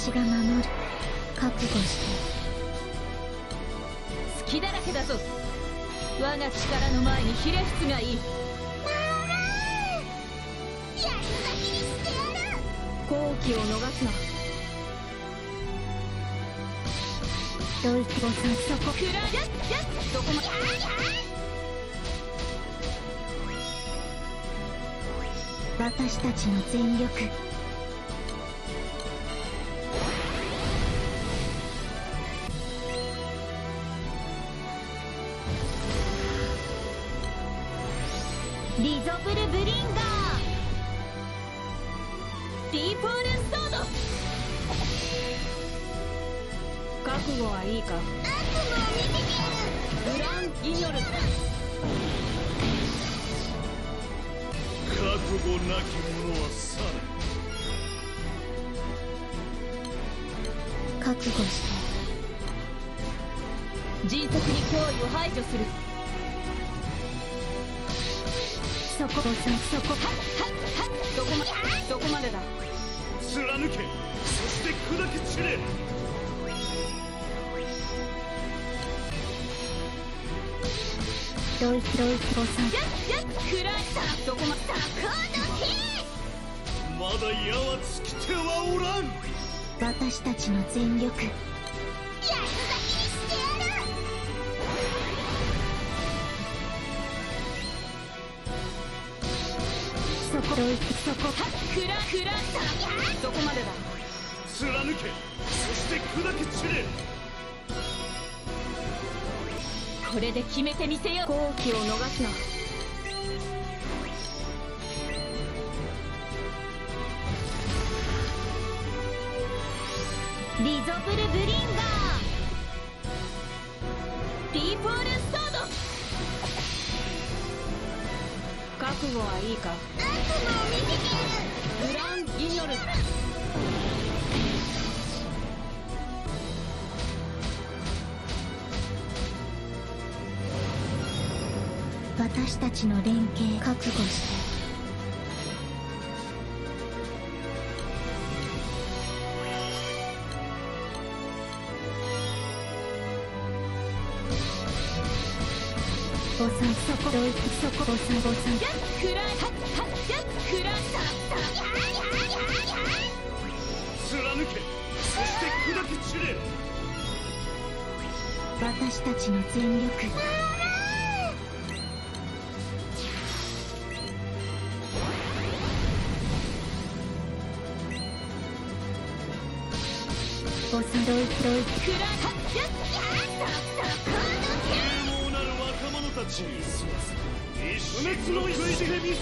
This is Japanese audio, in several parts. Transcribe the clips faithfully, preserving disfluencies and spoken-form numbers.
私が守る。覚悟して。 隙だらけだぞ。我が力の前にひれ伏すがいい。 まらん、安咲きにしてやる。 好機を逃すな。 ドイツ語さんそこくらやっやっどこまで。 やーや私たちの全力。リゾブルブリンガー。 ディーポールストード。覚悟はいいか。 悪夢を見せてやる。 グラン・ギニョル。 覚悟なき者は去れ。 覚悟して。 迅速に脅威を排除する。 そこさんそこ。 はっはっはっどこまでどこまでだ。 貫け、そして砕け散れ。 ドイツドイツ語さん。 やっやっくらしたどこまでだ。 まだ矢は尽きてはおらん。 私たちの全力。 安咲きにしてやる。 そこドイツそこ。 はっくらくらしたどこまでだ。 貫け、そして砕け散れ。 これで決めてみせよう。好機を逃すな。 リゾブルブリンガー。 ディーポールストード。覚悟はいいか。 悪夢を見せてやる。 グラン・ギニョル。 私たちの連携。覚悟して。ボサンそこドイツそこ。ボサンボサン。 やっくらはっはっやっくらしたやーやーやーや貫け、そして砕け散れ。 私たちの全力。ボサンドイツドイツ。 くらはっやっ勇猛なる若者たち、不滅の意志で見せよ。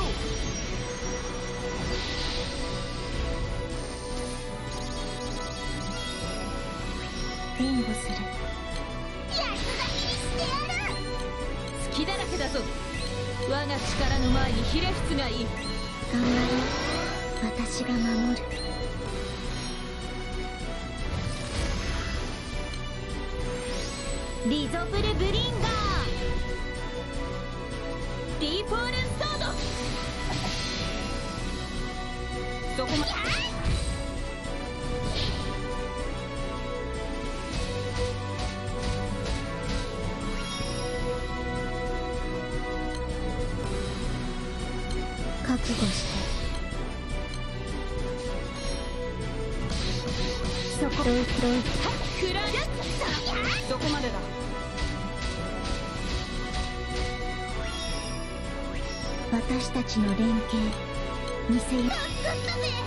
援護する。 安咲きにしてやる。 隙だらけだぞ。我が力の前にひれ伏すがいい。 頑張ろう。私が守る。リゾブルブリンガー。 ディーポールストード。そこまで。 覚悟して。そこドイツドイツ。 はっくらやっどこまでだ。 私たちの連携。見せよ。 助かったぜ。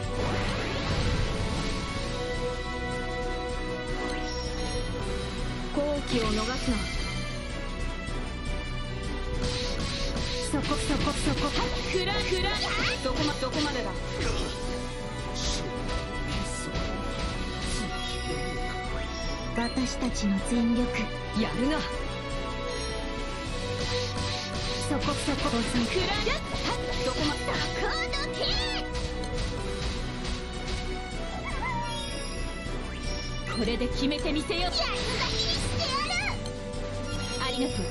好機を逃すな。 そこそこそこ。 はっくらくらどこまどこまでだ。 私たちの全力。 やるな。 そこそこボサン。 くらやっはっどこまでだ。これで決めてみせよう。 安咲きにしてやる。 ありがとう。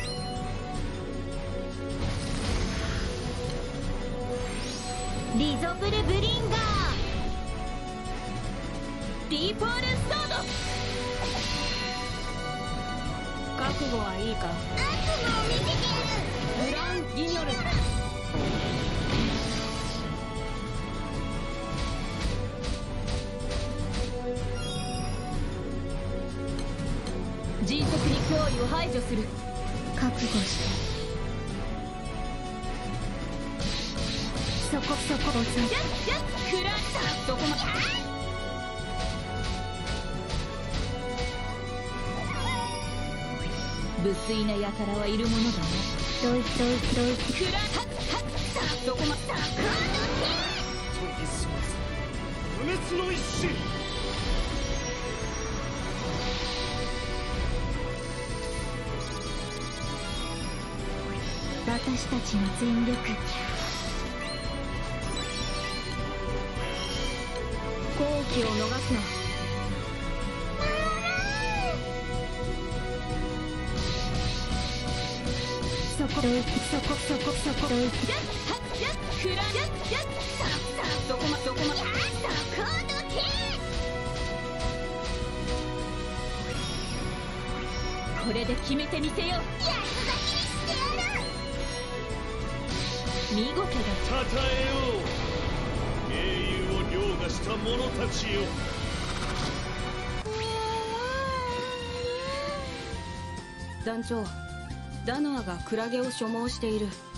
リゾブルブリンガー。 ディーポールストード。覚悟はいいか。 悪夢を見せてやる。 グランギニョル。迅速に脅威を排除する。 覚悟して。そこそこをさやっやっクラッシャー。どこまで。無粋な輩はいるものだね。 ドイドイドイクラッハッハッさあどこまで。 研ぎ澄まず不滅の一心。 私たちの全力。 好機を逃すな。 そこドイそこそこそこドイやっはっやっクラやっやっさあさあどこまどこまで。 やっそこどけ。 これで決めてみせよう。 安咲きにしてやる。 見事だ。 たたえよう英雄を凌駕した者たちよ。 団長、ダノアがクラゲを所望している。